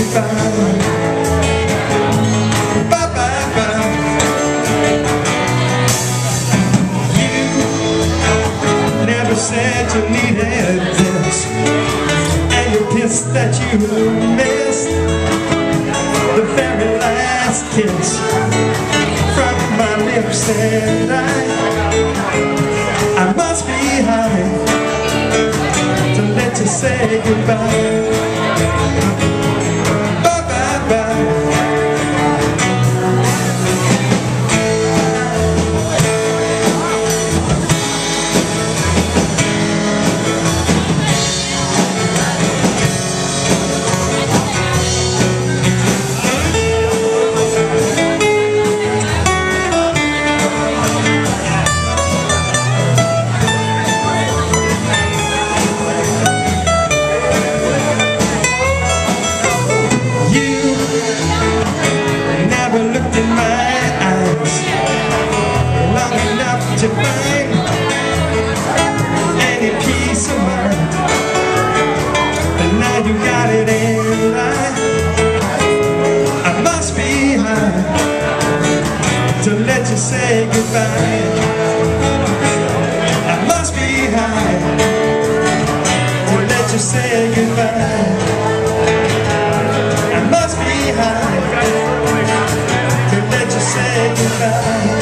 goodbye. Bye bye bye. You never said you needed this, and you're pissed that you missed the very last kiss from my lips, and I must be high to let you say goodbye. Bye bye bye. Never looked in my eyes long enough to find any peace of mind, but now you got it, and I must be high to let you say goodbye. I must be high to let you say goodbye. I must be high to let you say goodbye.